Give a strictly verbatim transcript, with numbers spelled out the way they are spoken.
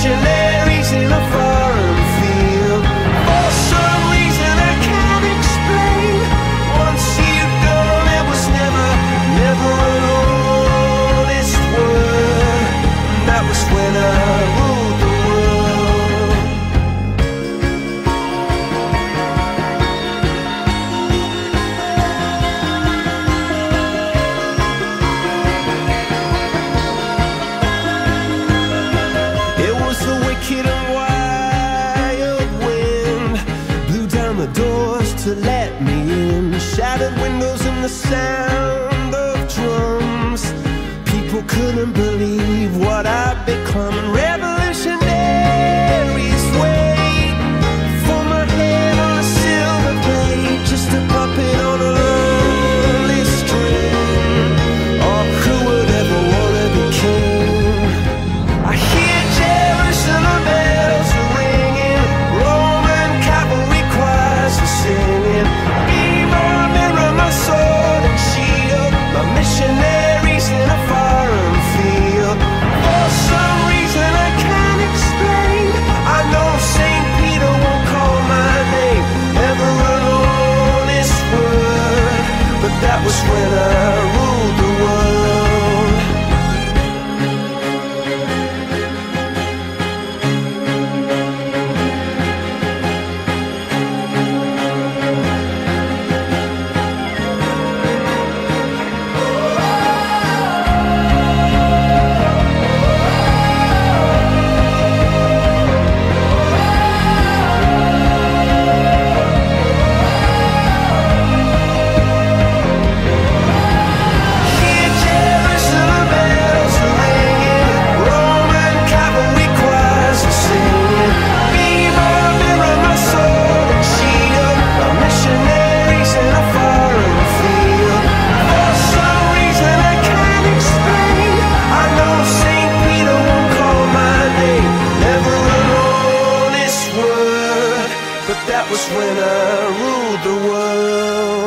missionaries in a foreign field. For some reason I can't explain, once you've gone it was never, never an honest word. And that was when I ruled the world. It was the wicked and wild wind, blew down the doors to let me in, shattered windows and the sound of drums. People couldn't believe what I'd become. Revolutionaries wait for my head on a silver plate, just a puppet on a lonely string. Oh, who would ever wanna be king? I hear Jerusalem bells are ringing, Roman cavalry choirs are singing. Be my mirror, my sword and shield, my missionaries in a foreign field. For some reason I can't explain, I know Saint Peter won't call my name, never an honest word. But that was when I ruled the world. Hear Jerusalem bells are ringing, Roman cavalry choirs are singing. Be my mirror, my sword and shield, my missionaries in a foreign field. For some reason I can't explain, I know Saint Peter won't call my name, never an honest word. But that was when I ruled the world.